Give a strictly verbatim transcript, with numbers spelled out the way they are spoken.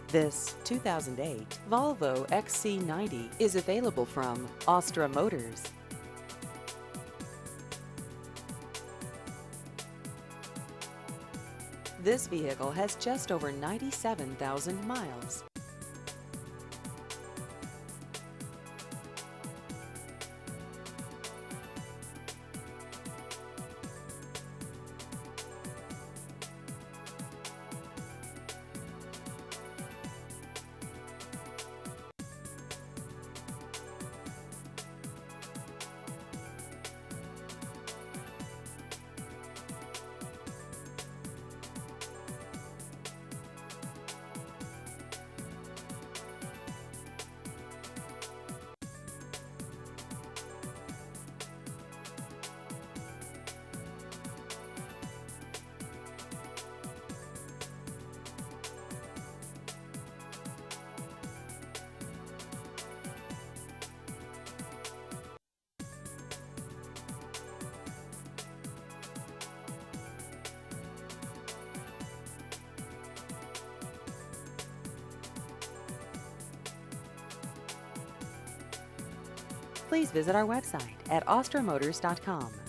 This two thousand eight Volvo X C ninety is available from Astra Motors. This vehicle has just over ninety-seven thousand miles. Please visit our website at astra motors dot com.